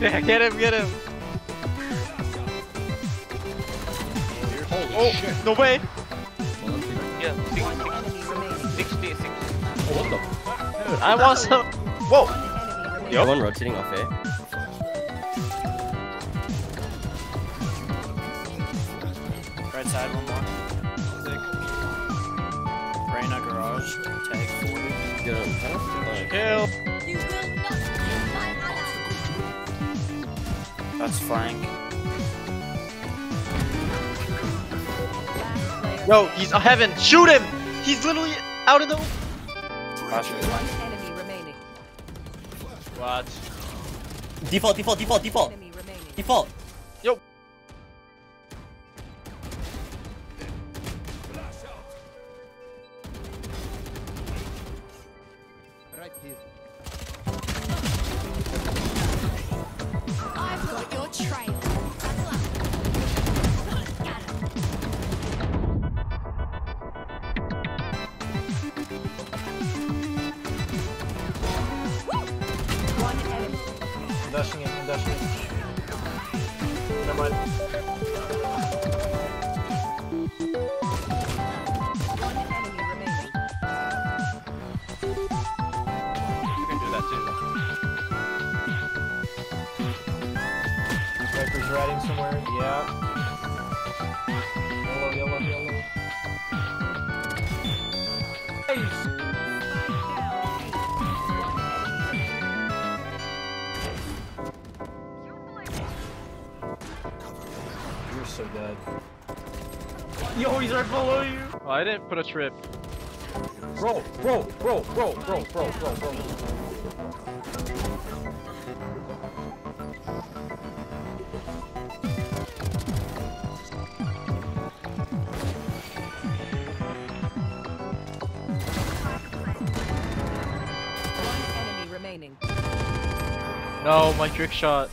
Yeah, get him, get him. Holy shit. No way. Yeah, 60. Oh, what the? Dude, I want some. Whoa. Yo. One rotating off A. Right side, one more. Reyna garage, tag 40. Good. Kill. You will not kill my ally. That's flank. Yo, he's a heaven. Shoot him. He's literally out in the. Flash. One enemy remaining. What? Default. Enemy remaining. Default. Yo. Right here. I've got your trail. One enemy. I'm dashing it. Never mind. One enemy remaining. You can do that too. Viper's riding somewhere. Yeah. Yellow. Nice. You're so dead. Yo, he's right below you. Oh, I didn't put a trip. Bro. One enemy remaining. No, my trick shot.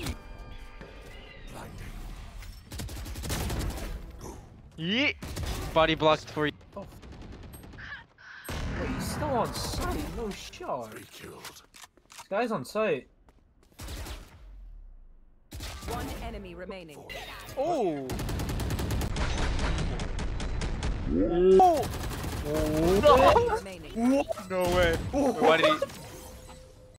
Yeet. Body blocked for you. Wait, he's still on site. No shot. This guy's on site. One enemy remaining. Oh. Enemy remaining. No way. Why did he?